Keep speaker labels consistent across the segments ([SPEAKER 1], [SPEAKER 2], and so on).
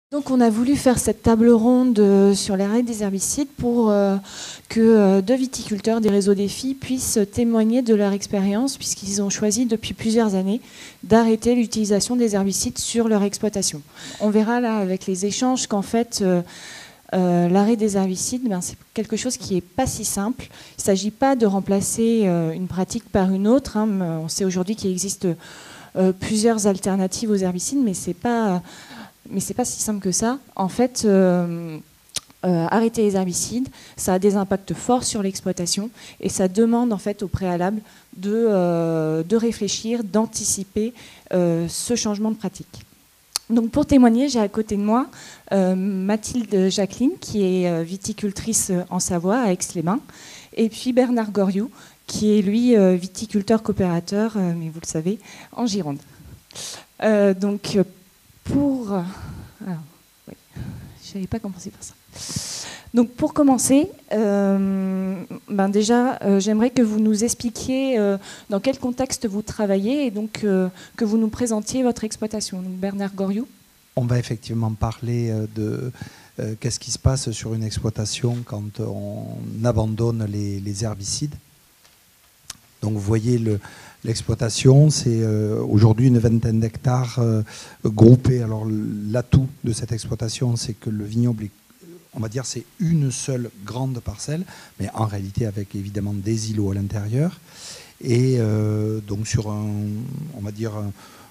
[SPEAKER 1] Donc on a voulu faire cette table ronde sur l'arrêt des herbicides pour que deux viticulteurs des réseaux défis puissent témoigner de leur expérience, puisqu'ils ont choisi depuis plusieurs années d'arrêter l'utilisation des herbicides sur leur exploitation. On verra là avec les échanges qu'en fait l'arrêt des herbicides, c'est quelque chose qui n'est pas si simple. Il ne s'agit pas de remplacer une pratique par une autre. On sait aujourd'hui qu'il existe plusieurs alternatives aux herbicides, mais c'est pas si simple que ça. En fait, arrêter les herbicides, ça a des impacts forts sur l'exploitation et ça demande en fait au préalable de réfléchir, d'anticiper ce changement de pratique. Donc pour témoigner, j'ai à côté de moi Mathilde Jacqueline, qui est viticultrice en Savoie, à Aix-les-Bains, et puis Bernard Goriou, qui est lui viticulteur coopérateur, mais vous le savez, en Gironde. Donc pour... Alors, oui, je n'avais pas commencé par ça. Donc pour commencer, déjà, j'aimerais que vous nous expliquiez dans quel contexte vous travaillez et donc que vous nous présentiez votre exploitation. Donc Bernard Goriou.
[SPEAKER 2] On va effectivement parler de qu'est-ce qui se passe sur une exploitation quand on abandonne les herbicides. Donc vous voyez l'exploitation, c'est aujourd'hui une vingtaine d'hectares groupés. Alors l'atout de cette exploitation, c'est que le vignoble est, on va dire, c'est une seule grande parcelle, mais en réalité avec évidemment des îlots à l'intérieur. Et donc sur on va dire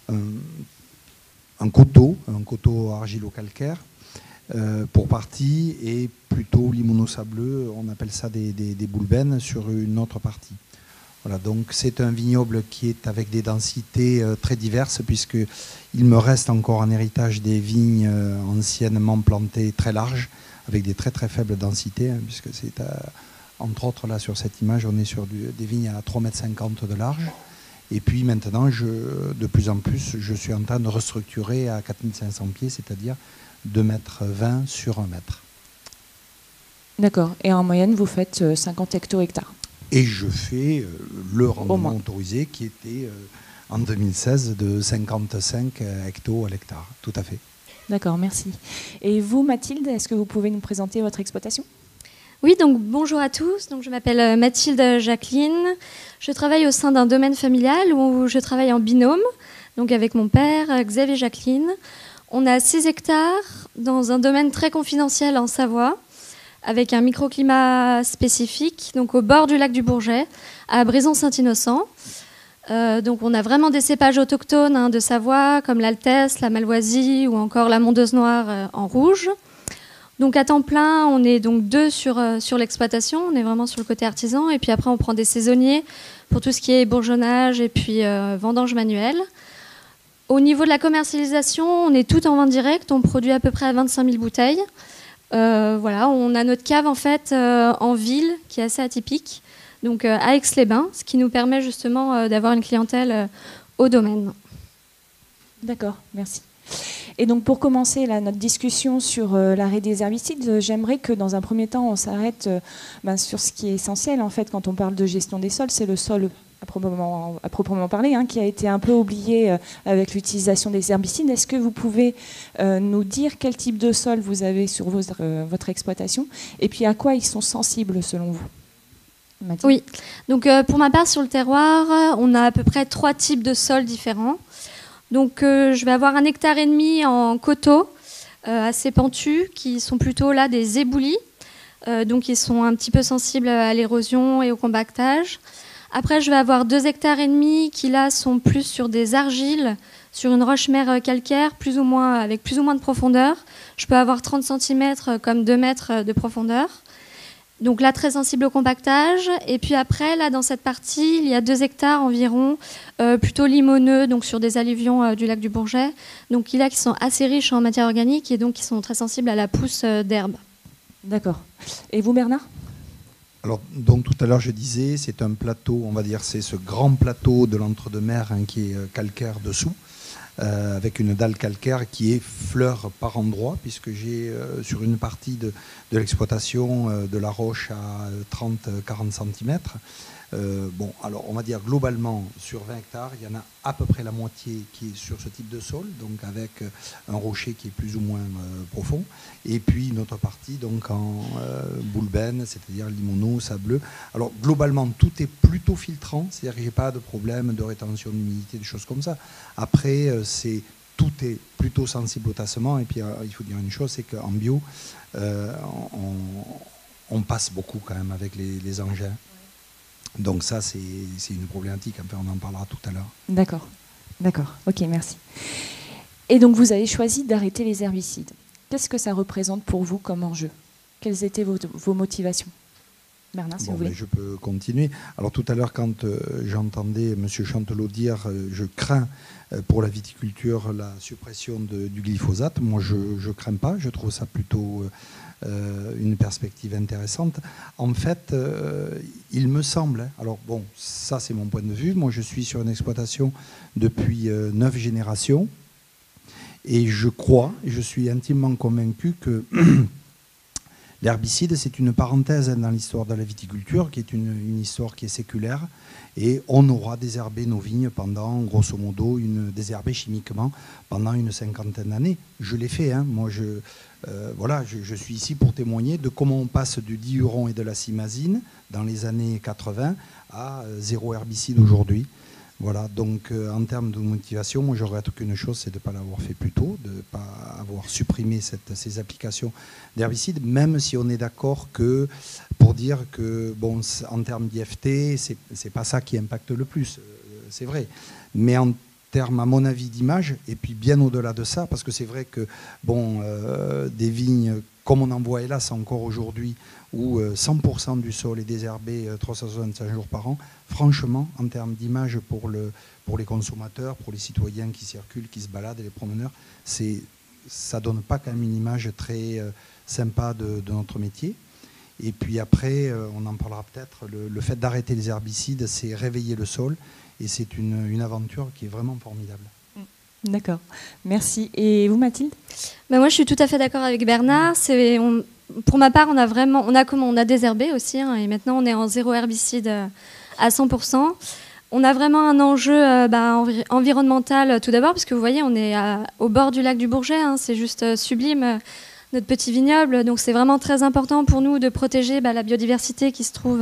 [SPEAKER 2] un coteau argilo-calcaire pour partie, et plutôt limono-sableux, on appelle ça des boulbènes, sur une autre partie. Voilà, donc c'est un vignoble qui est avec des densités très diverses, puisqu'il me reste encore en héritage des vignes anciennement plantées très larges, avec des très très faibles densités, puisque c'est, entre autres là sur cette image, on est sur des vignes à 3,50 m de large. Et puis maintenant, de plus en plus, je suis en train de restructurer à 4500 pieds, c'est-à-dire 2,20 m sur 1 mètre.
[SPEAKER 1] D'accord, et en moyenne, vous faites 50 hecto-hectares.
[SPEAKER 2] Et je fais le rendement autorisé qui était en 2016 de 55 hectos à l'hectare. Tout à fait.
[SPEAKER 1] D'accord, merci. Et vous, Mathilde, est-ce que vous pouvez nous présenter votre exploitation ?
[SPEAKER 3] Oui, donc bonjour à tous. Donc, je m'appelle Mathilde Jacqueline. Je travaille au sein d'un domaine familial où je travaille en binôme, donc avec mon père, Xavier Jacqueline. On a 6 hectares dans un domaine très confidentiel en Savoie, avec un microclimat spécifique, donc au bord du lac du Bourget, à Brison-Saint-Innocent. Donc on a vraiment des cépages autochtones de Savoie, comme l'Altesse, la Malvoisie ou encore la Mondeuse Noire en rouge. Donc à temps plein, on est donc 2 sur l'exploitation, on est vraiment sur le côté artisan, et puis après on prend des saisonniers pour tout ce qui est bourgeonnage et puis vendange manuelle. Au niveau de la commercialisation, on est tout en vente directe, on produit à peu près 25 000 bouteilles. Voilà, on a notre cave en fait en ville qui est assez atypique, donc à Aix-les-Bains, ce qui nous permet justement d'avoir une clientèle au domaine.
[SPEAKER 1] D'accord, merci. Et donc pour commencer là, notre discussion sur l'arrêt des herbicides, j'aimerais que dans un premier temps on s'arrête sur ce qui est essentiel en fait quand on parle de gestion des sols, c'est le sol à proprement parler, qui a été un peu oublié avec l'utilisation des herbicides. Est-ce que vous pouvez nous dire quel type de sol vous avez sur votre exploitation et puis à quoi ils sont sensibles selon vous ? Mathilde ?
[SPEAKER 3] Oui, donc pour ma part sur le terroir, on a à peu près 3 types de sols différents. Donc je vais avoir 1,5 hectare en coteaux assez pentus qui sont plutôt là des éboulis, donc ils sont un petit peu sensibles à l'érosion et au compactage. Après, je vais avoir 2,5 hectares qui, là, sont plus sur des argiles, sur une roche-mère calcaire, avec plus ou moins de profondeur. Je peux avoir 30 cm comme 2 mètres de profondeur. Donc là, très sensible au compactage. Et puis après, là, dans cette partie, il y a 2 hectares environ, plutôt limoneux, donc sur des alluvions du lac du Bourget. Donc là, qui sont assez riches en matière organique et donc qui sont très sensibles à la pousse d'herbe.
[SPEAKER 1] D'accord. Et vous, Bernard ?
[SPEAKER 2] Alors, donc tout à l'heure je disais, c'est un plateau, on va dire, c'est ce grand plateau de l'entre-deux-mers qui est calcaire dessous, avec une dalle calcaire qui effleure par endroits, puisque j'ai sur une partie de l'exploitation de la roche à 30-40 cm, Bon, alors on va dire globalement sur 20 hectares, il y en a à peu près la moitié qui est sur ce type de sol, donc avec un rocher qui est plus ou moins profond, et puis une autre partie donc en boulbène, c'est-à-dire limoneux, sableux. Alors globalement tout est plutôt filtrant, c'est-à-dire que j'ai pas de problème de rétention d'humidité, des choses comme ça. Après tout est plutôt sensible au tassement, et puis il faut dire une chose, c'est qu'en bio on passe beaucoup quand même avec les engins. Donc ça, c'est une problématique. Enfin, on en parlera tout à l'heure.
[SPEAKER 1] D'accord. D'accord. Ok, merci. Et donc, vous avez choisi d'arrêter les herbicides. Qu'est-ce que ça représente pour vous comme enjeu? Quelles étaient vos motivations? Bernard, si vous voulez.
[SPEAKER 2] Je peux continuer. Alors tout à l'heure, quand j'entendais M. Chantelot dire je crains pour la viticulture la suppression du glyphosate, moi je ne crains pas, je trouve ça plutôt une perspective intéressante. En fait, il me semble, alors bon, ça c'est mon point de vue, moi je suis sur une exploitation depuis 9 générations, et je crois, et je suis intimement convaincu que l'herbicide, c'est une parenthèse dans l'histoire de la viticulture, qui est une histoire qui est séculaire, et on aura désherbé nos vignes pendant, grosso modo, désherbé chimiquement pendant une 50aine d'années. Je l'ai fait, hein. Moi voilà, je suis ici pour témoigner de comment on passe du diuron et de la simazine dans les années 80 à zéro herbicide aujourd'hui. Voilà, donc en termes de motivation, moi je regrette qu'une chose, c'est de ne pas l'avoir fait plus tôt, de ne pas avoir supprimé ces applications d'herbicides, même si on est d'accord que, pour dire que, bon, en termes d'IFT, c'est pas ça qui impacte le plus, c'est vrai. Mais en termes, à mon avis, d'image, et puis bien au-delà de ça, parce que c'est vrai que, bon, des vignes, comme on en voit hélas encore aujourd'hui, où 100% du sol est désherbé 365 jours par an, franchement, en termes d'image pour les consommateurs, pour les citoyens qui circulent, qui se baladent, et les promeneurs, ça ne donne pas quand même une image très sympa de notre métier. Et puis après, on en parlera peut-être, le fait d'arrêter les herbicides, c'est réveiller le sol, et c'est une aventure qui est vraiment formidable.
[SPEAKER 1] D'accord, merci. Et vous, Mathilde?
[SPEAKER 3] Moi, je suis tout à fait d'accord avec Bernard. Pour ma part, on a désherbé aussi, hein, et maintenant on est en zéro herbicide à 100%. On a vraiment un enjeu environnemental tout d'abord, parce que vous voyez, on est au bord du lac du Bourget, hein, c'est juste sublime, notre petit vignoble. Donc c'est vraiment très important pour nous de protéger la biodiversité qui se trouve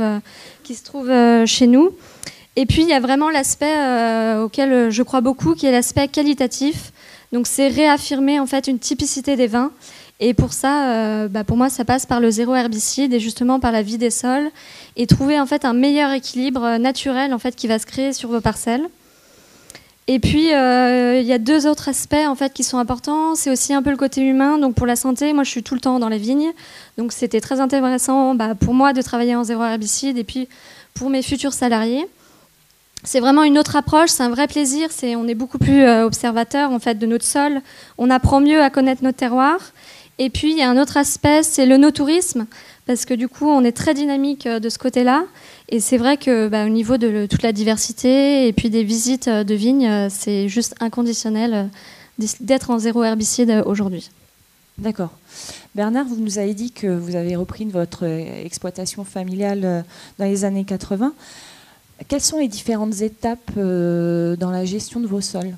[SPEAKER 3] chez nous. Et puis il y a vraiment l'aspect auquel je crois beaucoup, qui est l'aspect qualitatif. Donc c'est réaffirmer en fait une typicité des vins. Et pour ça, pour moi, ça passe par le zéro herbicide et justement par la vie des sols, et trouver en fait un meilleur équilibre naturel en fait qui va se créer sur vos parcelles. Et puis il y a 2 autres aspects en fait qui sont importants. C'est aussi un peu le côté humain. Donc pour la santé, moi je suis tout le temps dans les vignes, donc c'était très intéressant pour moi de travailler en zéro herbicide, et puis pour mes futurs salariés. C'est vraiment une autre approche, c'est un vrai plaisir. On est beaucoup plus observateur en fait de notre sol. On apprend mieux à connaître notre terroir. Et puis, il y a un autre aspect, c'est le no-tourisme, parce que du coup, on est très dynamique de ce côté-là. Et c'est vrai que, au niveau de toute la diversité et puis des visites de vignes, c'est juste inconditionnel d'être en zéro herbicide aujourd'hui.
[SPEAKER 1] D'accord. Bernard, vous nous avez dit que vous avez repris votre exploitation familiale dans les années 80. Quelles sont les différentes étapes dans la gestion de vos sols?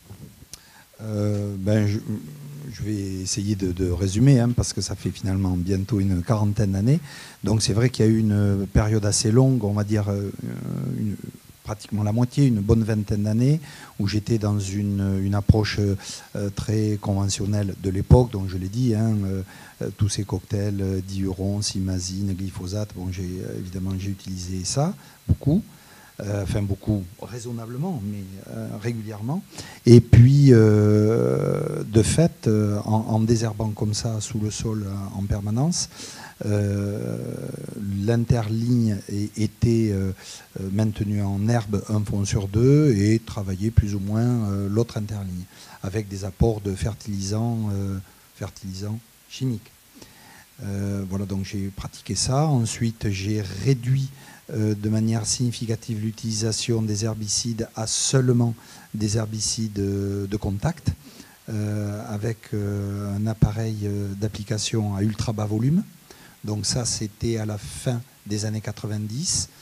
[SPEAKER 2] Je vais essayer de résumer, hein, parce que ça fait finalement bientôt une 40aine d'années. Donc c'est vrai qu'il y a eu une période assez longue, on va dire pratiquement la moitié, une bonne 20aine d'années, où j'étais dans une approche très conventionnelle de l'époque. Donc je l'ai dit, hein, tous ces cocktails, diuron, simazine, glyphosate, bon, évidemment j'ai utilisé ça, beaucoup. Enfin beaucoup, raisonnablement, mais régulièrement. Et puis, de fait, en désherbant comme ça sous le sol en permanence, l'interligne était maintenue en herbe un fond sur 2 et travaillait plus ou moins l'autre interligne, avec des apports de fertilisants chimiques. Voilà, donc j'ai pratiqué ça. Ensuite, j'ai réduit de manière significative l'utilisation des herbicides à seulement des herbicides de contact, avec un appareil d'application à ultra bas volume. Donc ça, c'était à la fin des années 90.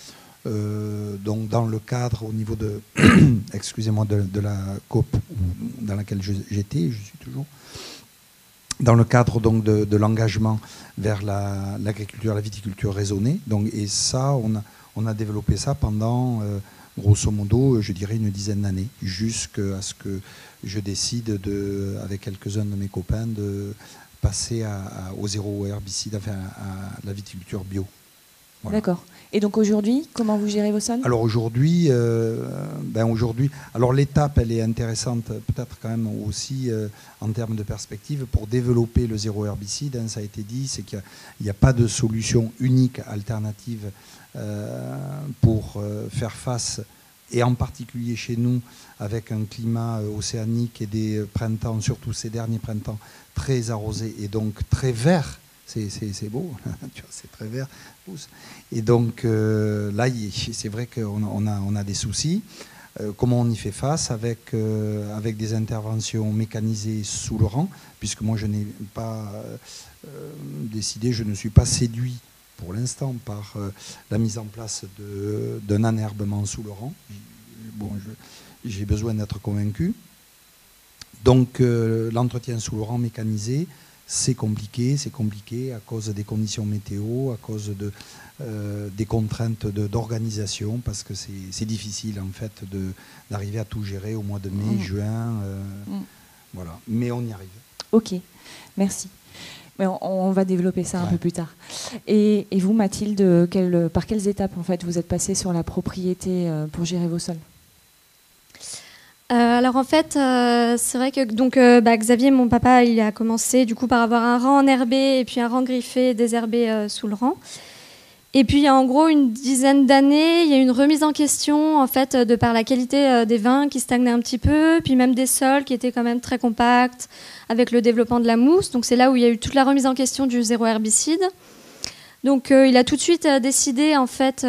[SPEAKER 2] Donc dans le cadre au niveau de, excusez-moi, de la COP dans laquelle j'étais, je suis toujours, dans le cadre donc de l'engagement vers l'agriculture, la viticulture raisonnée. Donc, et ça, on a développé ça pendant, grosso modo, je dirais une dizaine d'années, jusqu'à ce que je décide, avec quelques-uns de mes copains, de passer au zéro herbicide, enfin à la viticulture bio. Voilà.
[SPEAKER 1] D'accord. Et donc aujourd'hui, comment vous gérez vos sols? Alors
[SPEAKER 2] aujourd'hui, alors l'étape, elle est intéressante peut-être quand même aussi en termes de perspective pour développer le zéro herbicide. Hein, ça a été dit, c'est qu'il n'y a pas de solution unique alternative pour faire face, et en particulier chez nous, avec un climat océanique et des printemps, surtout ces derniers printemps, très arrosés et donc très verts. C'est beau, c'est très vert. Et donc là, c'est vrai qu'on a des soucis. Comment on y fait face avec des interventions mécanisées sous le rang, puisque moi je n'ai pas décidé, je ne suis pas séduit pour l'instant par la mise en place d'un enherbement sous le rang. Bon, j'ai besoin d'être convaincu. Donc l'entretien sous le rang mécanisé, c'est compliqué à cause des conditions météo, à cause des contraintes d'organisation, parce que c'est difficile en fait d'arriver à tout gérer au mois de mai, juin, voilà. Mais on y arrive.
[SPEAKER 1] Ok, merci. Mais on va développer ça un peu plus tard. Et vous, Mathilde, par quelles étapes en fait vous êtes passée sur la propriété pour gérer vos sols?
[SPEAKER 3] Alors en fait, c'est vrai que donc, Xavier, mon papa, il a commencé du coup par avoir un rang enherbé et puis un rang griffé, désherbé sous le rang. Et puis il y a en gros une dizaine d'années, il y a eu une remise en question en fait de par la qualité des vins qui stagnaient un petit peu, puis même des sols qui étaient quand même très compacts avec le développement de la mousse. Donc c'est là où il y a eu toute la remise en question du zéro herbicide. Donc il a tout de suite décidé en fait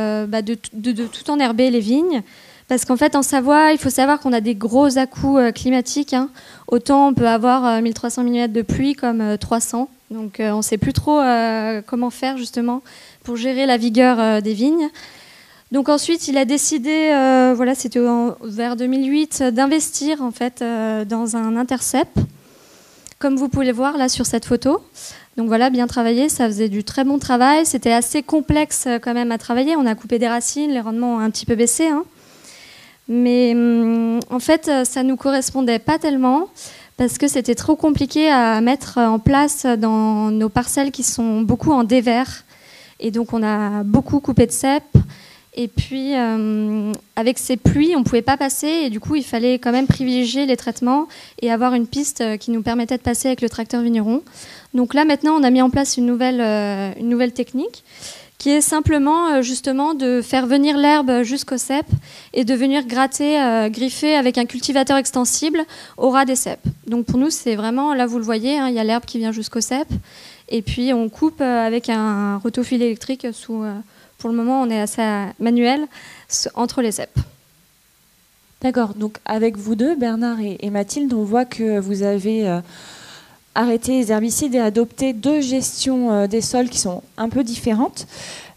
[SPEAKER 3] de tout enherber les vignes. Parce qu'en fait, en Savoie, il faut savoir qu'on a des gros à-coups climatiques. Hein. Autant on peut avoir 1300 mm de pluie comme 300. Donc on ne sait plus trop comment faire justement pour gérer la vigueur des vignes. Donc ensuite, il a décidé, c'était vers 2008, d'investir en fait dans un intercept, comme vous pouvez le voir là sur cette photo. Donc voilà, bien travaillé, ça faisait du très bon travail. C'était assez complexe quand même à travailler. On a coupé des racines, les rendements ont un petit peu baissé. Hein. Mais en fait, ça ne nous correspondait pas tellement parce que c'était trop compliqué à mettre en place dans nos parcelles qui sont beaucoup en dévers. Et donc, on a beaucoup coupé de cèpes. Et puis, avec ces pluies, on ne pouvait pas passer. Et du coup, il fallait quand même privilégier les traitements et avoir une piste qui nous permettait de passer avec le tracteur vigneron. Donc là, maintenant, on a mis en place une nouvelle technique qui est simplement justement de faire venir l'herbe jusqu'au cep et de venir gratter, griffer avec un cultivateur extensible au ras des cèpes. Donc pour nous, c'est vraiment, là vous le voyez, hein, il y a l'herbe qui vient jusqu'au cep et puis on coupe avec un rotofil électrique pour le moment on est assez manuel, entre les cèpes.
[SPEAKER 1] D'accord, donc avec vous deux, Bernard et Mathilde, on voit que vous avez arrêter les herbicides et adopter deux gestions des sols qui sont un peu différentes.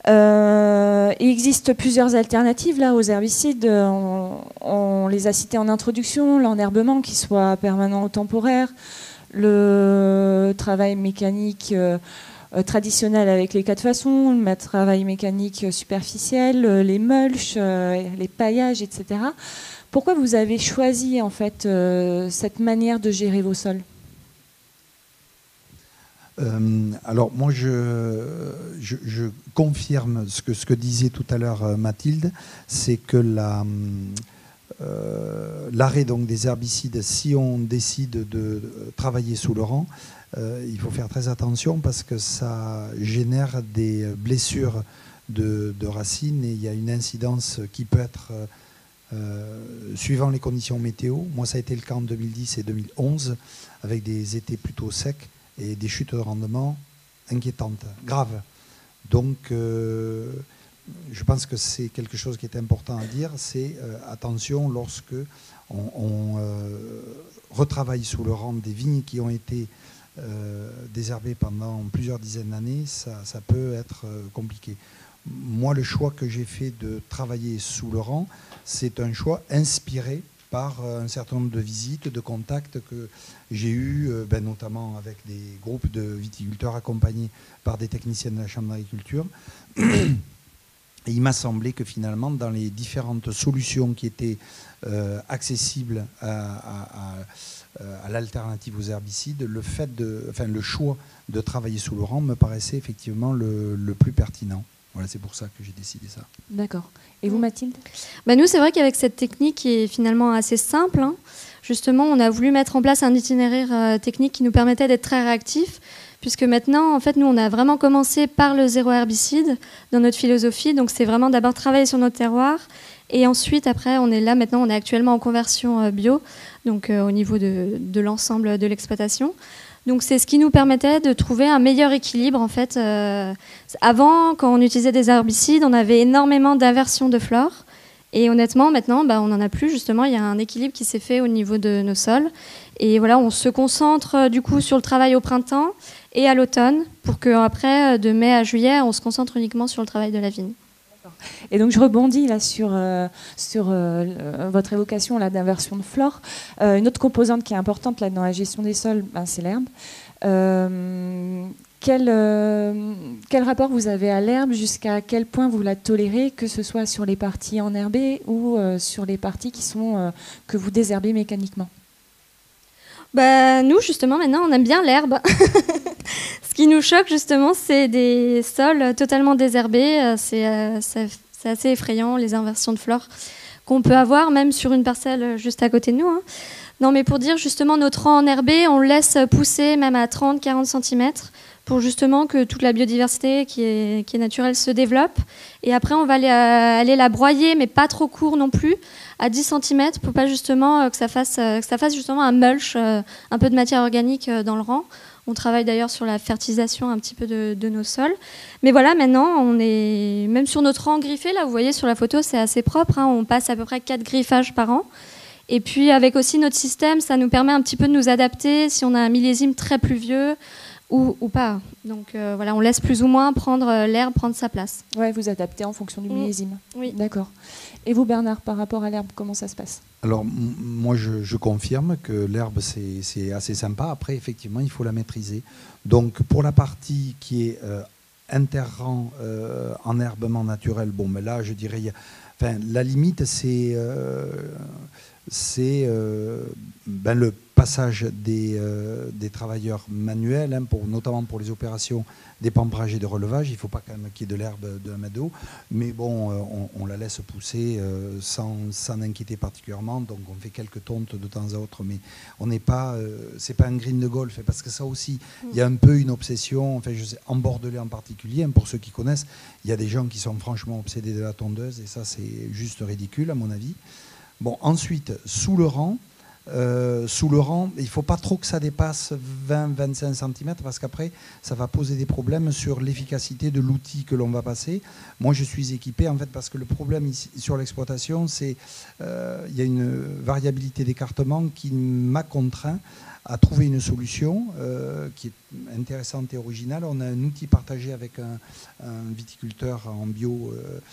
[SPEAKER 1] Il existe plusieurs alternatives là, aux herbicides. On les a citées en introduction, l'enherbement qui soit permanent ou temporaire, le travail mécanique traditionnel avec les quatre façons, le travail mécanique superficiel, les mulches, les paillages, etc. Pourquoi vous avez choisi en fait cette manière de gérer vos sols ?
[SPEAKER 2] Alors moi je confirme ce que disait tout à l'heure Mathilde, c'est que l'arrêt donc des herbicides, si on décide de travailler sous le rang, il faut faire très attention parce que ça génère des blessures de racines et il y a une incidence qui peut être suivant les conditions météo. Moi ça a été le cas en 2010 et 2011 avec des étés plutôt secs et des chutes de rendement inquiétantes, graves. Donc, je pense que c'est quelque chose qui est important à dire, c'est attention lorsque on retravaille sous le rang des vignes qui ont été désherbées pendant plusieurs dizaines d'années, ça peut être compliqué. moi, le choix que j'ai fait de travailler sous le rang, c'est un choix inspiré par un certain nombre de visites, de contacts que j'ai eus, notamment avec des groupes de viticulteurs accompagnés par des techniciens de la Chambre d'agriculture. Et il m'a semblé que finalement, dans les différentes solutions qui étaient accessibles à l'alternative aux herbicides, le choix de travailler sous le rang me paraissait effectivement le plus pertinent. Voilà, c'est pour ça que j'ai décidé ça.
[SPEAKER 1] D'accord. Et vous, Mathilde?
[SPEAKER 3] Nous, c'est vrai qu'avec cette technique qui est finalement assez simple, justement, on a voulu mettre en place un itinéraire technique qui nous permettait d'être très réactifs, puisque maintenant, en fait, nous, on a vraiment commencé par le zéro herbicide dans notre philosophie. Donc, c'est vraiment d'abord travailler sur notre terroir, et ensuite, après, on est là, maintenant, on est actuellement en conversion bio, donc au niveau de l'ensemble de l'exploitation. Donc c'est ce qui nous permettait de trouver un meilleur équilibre. En fait, avant, quand on utilisait des herbicides, on avait énormément d'inversion de flore. Et honnêtement, maintenant, on n'en a plus. Justement, il y a un équilibre qui s'est fait au niveau de nos sols. Et voilà, on se concentre du coup sur le travail au printemps et à l'automne, pour qu'après, de mai à juillet, on se concentre uniquement sur le travail de la vigne.
[SPEAKER 1] Et donc je rebondis là sur votre évocation là d'inversion de flore. Une autre composante qui est importante là dans la gestion des sols, c'est l'herbe. Quel rapport vous avez à l'herbe? Jusqu'à quel point vous la tolérez, que ce soit sur les parties enherbées ou sur les parties que vous désherbez mécaniquement?
[SPEAKER 3] Nous, justement, maintenant, on aime bien l'herbe. Ce qui nous choque, justement, c'est des sols totalement désherbés. C'est assez effrayant, les inversions de flore qu'on peut avoir, même sur une parcelle juste à côté de nous. Non, mais pour dire, justement, notre rang enherbé, on le laisse pousser même à 30-40 cm pour justement que toute la biodiversité qui est naturelle se développe. Et après, on va aller la broyer, mais pas trop court non plus, à 10 cm pour pas justement que ça fasse justement un mulch, un peu de matière organique dans le rang. On travaille d'ailleurs sur la fertilisation un petit peu de nos sols. Mais voilà, maintenant, on est même sur notre rang griffé, là, vous voyez sur la photo, c'est assez propre. On passe à peu près 4 griffages par an. Et puis avec aussi notre système, ça nous permet un petit peu de nous adapter si on a un millésime très pluvieux ou pas. Donc voilà, on laisse plus ou moins l'herbe prendre sa place.
[SPEAKER 1] Ouais, vous adaptez en fonction du millésime.
[SPEAKER 3] Oui.
[SPEAKER 1] D'accord. Et vous, Bernard, par rapport à l'herbe, comment ça se passe? Alors,
[SPEAKER 2] moi, je confirme que l'herbe, c'est assez sympa. Après, effectivement, il faut la maîtriser. Donc, pour la partie qui est interrang enherbement naturel, mais là, je dirais, la limite, c'est le passage des travailleurs manuels, notamment pour les opérations d'épambrage et de relevage. Il ne faut pas quand même qu'il y ait de l'herbe de 1 mètre d'eau, mais bon, on la laisse pousser sans inquiéter particulièrement. Donc on fait quelques tontes de temps à autre, mais on n'est pas, c'est pas un green de golf, parce que ça aussi, il y a un peu une obsession. Je sais, en Bordelais en particulier, pour ceux qui connaissent, il y a des gens qui sont franchement obsédés de la tondeuse, et ça c'est juste ridicule à mon avis. Bon, ensuite, sous le rang, il ne faut pas trop que ça dépasse 20-25 cm, parce qu'après, ça va poser des problèmes sur l'efficacité de l'outil que l'on va passer. Moi, je suis équipé, en fait, parce que le problème ici, sur l'exploitation, c'est il y a une variabilité d'écartement qui m'a contraint à trouver une solution qui est intéressante et originale. On a un outil partagé avec un viticulteur en bio.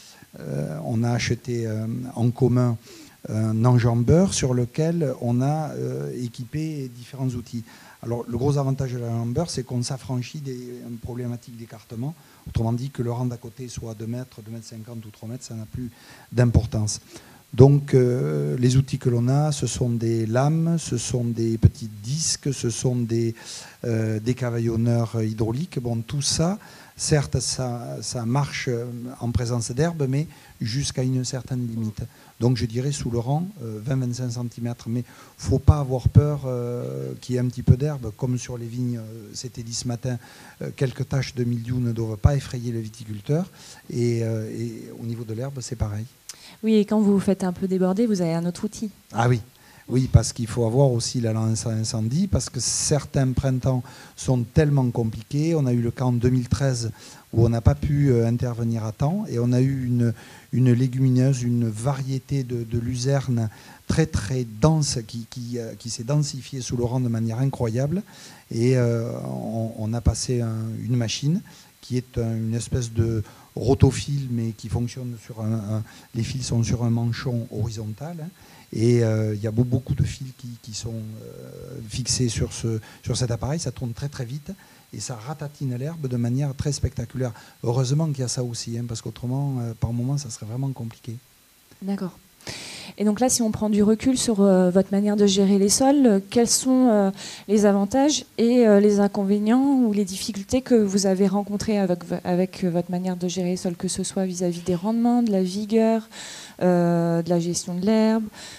[SPEAKER 2] On a acheté en commun un enjambeur sur lequel on a équipé différents outils. Alors, le gros avantage de l'enjambeur, c'est qu'on s'affranchit des problématiques d'écartement. Autrement dit, que le rang d'à côté soit 2 mètres, 2 mètres 50 ou 3 mètres, ça n'a plus d'importance. Donc, les outils que l'on a, ce sont des lames, ce sont des petits disques, ce sont des cavaillonneurs hydrauliques. Bon, tout ça, certes, ça marche en présence d'herbe, mais jusqu'à une certaine limite. Donc je dirais sous le rang, 20-25 cm. Mais il ne faut pas avoir peur qu'il y ait un petit peu d'herbe. Comme sur les vignes, c'était dit ce matin, quelques taches de mildiou ne doivent pas effrayer le viticulteur. Et au niveau de l'herbe, c'est pareil.
[SPEAKER 1] Oui, et quand vous vous faites un peu déborder, vous avez un autre outil.
[SPEAKER 2] Ah oui. Oui, parce qu'il faut avoir aussi la lance à incendie, parce que certains printemps sont tellement compliqués. On a eu le cas en 2013 où on n'a pas pu intervenir à temps, et on a eu une légumineuse, une variété de luzerne très très dense qui s'est densifiée sous le rang de manière incroyable, et on a passé une machine qui est une espèce de rotofil, mais qui fonctionne sur les fils sont sur un manchon horizontal. Hein, et il y a beaucoup de fils qui sont fixés sur cet appareil. Ça tourne très très vite et ça ratatine l'herbe de manière très spectaculaire. Heureusement qu'il y a ça aussi, hein, parce qu'autrement, par moment, ça serait vraiment compliqué.
[SPEAKER 1] D'accord. Et donc là, si on prend du recul sur votre manière de gérer les sols, quels sont les avantages et les inconvénients ou les difficultés que vous avez rencontrées avec votre manière de gérer les sols, que ce soit vis-à-vis des rendements, de la vigueur, de la gestion de l'herbe,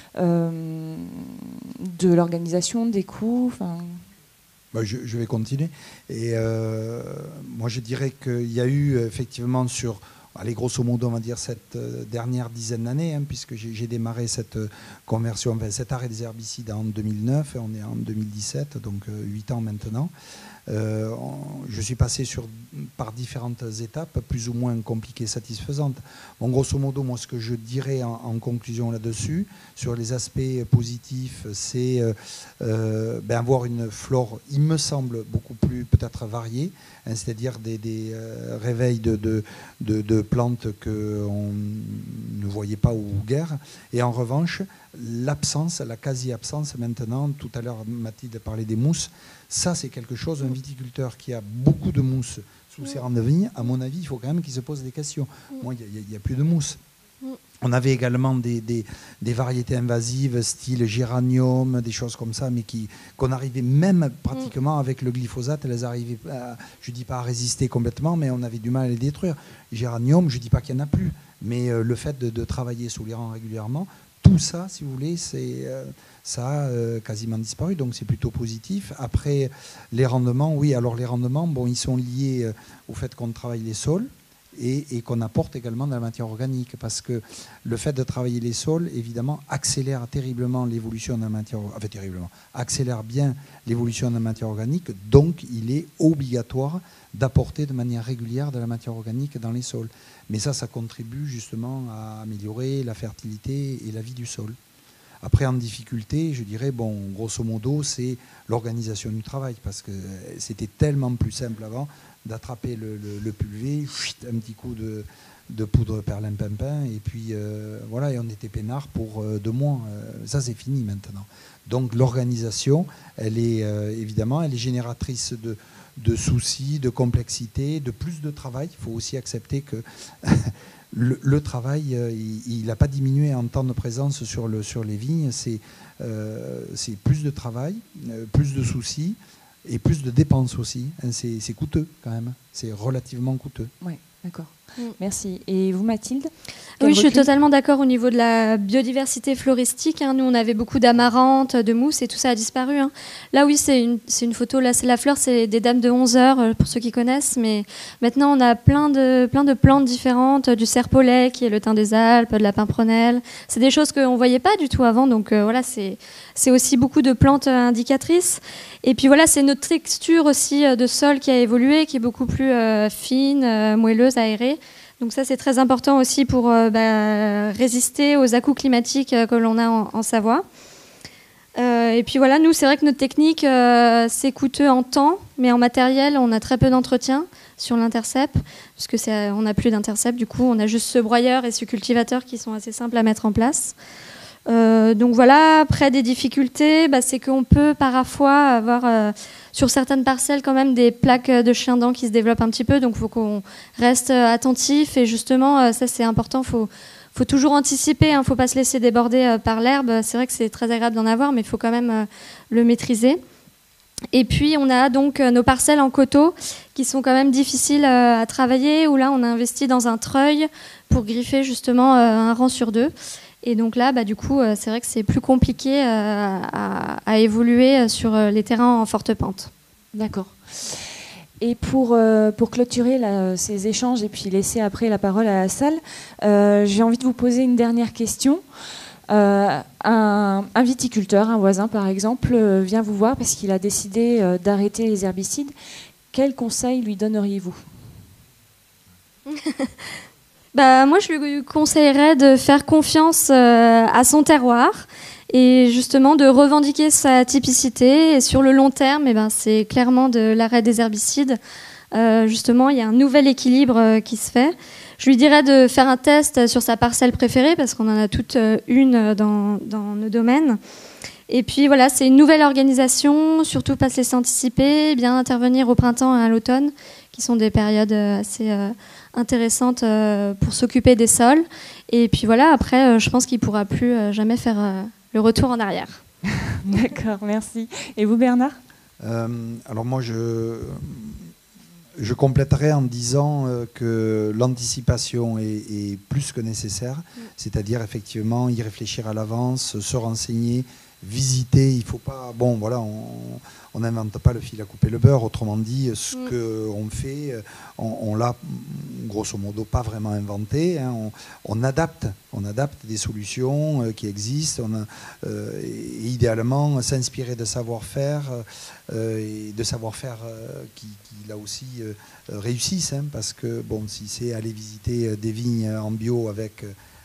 [SPEAKER 1] de l'organisation, des coûts, enfin...
[SPEAKER 2] Je vais continuer. Et moi, je dirais qu'il y a eu effectivement sur... Allez, grosso modo, on va dire cette dernière dizaine d'années, hein, puisque j'ai démarré cette conversion, enfin, cet arrêt des herbicides en 2009, et on est en 2017, donc 8 ans maintenant. Je suis passé par différentes étapes, plus ou moins compliquées, satisfaisantes. Bon, grosso modo, moi, ce que je dirais en conclusion là-dessus, sur les aspects positifs, c'est avoir une flore, il me semble, beaucoup plus peut-être variée, hein, c'est-à-dire des réveils de plantes qu'on ne voyait pas ou guère. Et en revanche, l'absence, la quasi-absence maintenant, tout à l'heure Mathilde parlait des mousses, ça c'est quelque chose, un viticulteur qui a beaucoup de mousse sous ses rangs de vigne, à mon avis, il faut quand même qu'il se pose des questions. Moi, il n'y a plus de mousse. On avait également des variétés invasives, style géranium, des choses comme ça, mais qu'on arrivait même pratiquement avec le glyphosate, elles arrivaient, je ne dis pas à résister complètement, mais on avait du mal à les détruire. Géranium, je ne dis pas qu'il n'y en a plus, mais le fait de travailler sous les rangs régulièrement, tout ça, si vous voulez, ça a quasiment disparu, donc c'est plutôt positif. Après, les rendements, oui, alors les rendements, bon, ils sont liés au fait qu'on travaille les sols, et qu'on apporte également de la matière organique, parce que le fait de travailler les sols, évidemment, accélère terriblement l'évolution de la matière organique, enfin terriblement, accélère bien l'évolution de la matière organique, donc il est obligatoire d'apporter de manière régulière de la matière organique dans les sols. Mais ça contribue justement à améliorer la fertilité et la vie du sol. Après, en difficulté, je dirais, bon, grosso modo, c'est l'organisation du travail, parce que c'était tellement plus simple avant d'attraper le pulvé, un petit coup de poudre perlimpinpin, et puis voilà, et on était peinard pour 2 mois. Ça, c'est fini maintenant. Donc l'organisation, elle est évidemment, elle est génératrice de soucis, de complexité, de plus de travail. Il faut aussi accepter que le travail, il n'a pas diminué en temps de présence sur les vignes. C'est plus de travail, plus de soucis, et plus de dépenses aussi. C'est coûteux quand même. C'est relativement coûteux.
[SPEAKER 1] Oui, d'accord. Merci. Et vous, Mathilde ?
[SPEAKER 3] Oui, je suis totalement d'accord au niveau de la biodiversité floristique. Nous, on avait beaucoup d'amarante, de mousse, et tout ça a disparu. Là, oui, c'est une photo. Là, la fleur, c'est des dames de 11 heures, pour ceux qui connaissent. Mais maintenant, on a plein de plantes différentes, du serpolet, qui est le thym des Alpes, de la pimprenelle. C'est des choses qu'on ne voyait pas du tout avant. Donc, voilà, c'est aussi beaucoup de plantes indicatrices. Et puis, voilà, c'est notre texture aussi de sol qui a évolué, qui est beaucoup plus fine, moelleuse, aérée. Donc ça, c'est très important aussi pour résister aux à-coups climatiques que l'on a en Savoie. Et puis voilà, nous, c'est vrai que notre technique, c'est coûteux en temps, mais en matériel, on a très peu d'entretien sur l'intercept, puisque on n'a plus d'intercept. Du coup, on a juste ce broyeur et ce cultivateur qui sont assez simples à mettre en place. Donc voilà, après des difficultés, c'est qu'on peut parfois avoir sur certaines parcelles quand même des plaques de chien-dent qui se développent un petit peu, donc il faut qu'on reste attentif, et justement ça c'est important, faut toujours anticiper, il ne faut pas se laisser déborder par l'herbe. C'est vrai que c'est très agréable d'en avoir, mais il faut quand même le maîtriser. Et puis on a donc nos parcelles en coteaux qui sont quand même difficiles à travailler, où là on a investi dans un treuil pour griffer justement un rang sur 2. Et donc là, du coup, c'est vrai que c'est plus compliqué à évoluer sur les terrains en forte pente.
[SPEAKER 1] D'accord. Et pour clôturer ces échanges et puis laisser après la parole à la salle, j'ai envie de vous poser une dernière question. Un viticulteur, un voisin par exemple, vient vous voir parce qu'il a décidé d'arrêter les herbicides. Quel conseil lui donneriez-vous ?
[SPEAKER 3] Moi, je lui conseillerais de faire confiance à son terroir et justement de revendiquer sa typicité. Et sur le long terme, c'est clairement de l'arrêt des herbicides. Justement, il y a un nouvel équilibre qui se fait. Je lui dirais de faire un test sur sa parcelle préférée, parce qu'on en a toute une dans nos domaines. Et puis voilà, c'est une nouvelle organisation, surtout pas se laisser anticiper, bien intervenir au printemps et à l'automne, qui sont des périodes assez intéressantes pour s'occuper des sols. Et puis voilà, après, je pense qu'il ne pourra plus jamais faire le retour en arrière.
[SPEAKER 1] D'accord, merci. Et vous, Bernard ?
[SPEAKER 2] Alors moi, je compléterai en disant que l'anticipation est plus que nécessaire, c'est-à-dire effectivement y réfléchir à l'avance, se renseigner, visiter. Il faut pas, bon voilà, on n'invente pas le fil à couper le beurre. Autrement dit, ce qu'on fait, on l'a grosso modo pas vraiment inventé. Hein. On adapte des solutions qui existent. Et idéalement s'inspirer de savoir-faire et de savoir-faire qui là aussi réussissent, hein, parce que bon, si c'est aller visiter des vignes en bio avec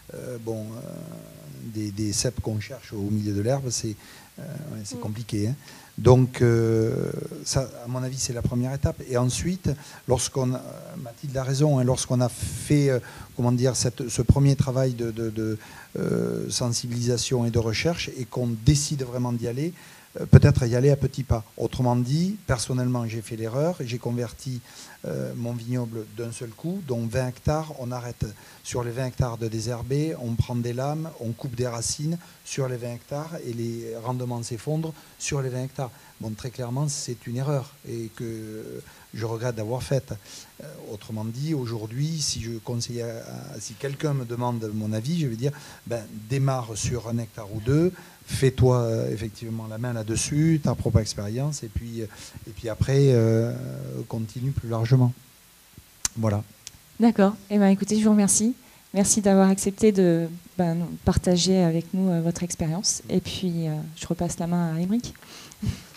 [SPEAKER 2] des cèpes qu'on cherche au milieu de l'herbe, c'est compliqué. Hein. Donc, ça, à mon avis, c'est la première étape. Et ensuite, Mathilde a raison, hein, lorsqu'on a fait ce premier travail de sensibilisation et de recherche et qu'on décide vraiment d'y aller, peut-être y aller à petits pas. Autrement dit, personnellement, j'ai fait l'erreur et j'ai converti mon vignoble d'un seul coup, dont 20 hectares. On arrête sur les 20 hectares de désherbé, on prend des lames, on coupe des racines sur les 20 hectares et les rendements s'effondrent sur les 20 hectares. Bon, très clairement, c'est une erreur et que je regrette d'avoir faite. Autrement dit, aujourd'hui, si quelqu'un me demande mon avis, je vais dire, démarre sur 1 hectare ou 2, fais-toi effectivement la main là-dessus, ta propre expérience, et puis après, continue plus largement. Voilà.
[SPEAKER 1] D'accord. Eh bien, écoutez, je vous remercie. Merci d'avoir accepté de partager avec nous votre expérience. Et puis, je repasse la main à Aymeric.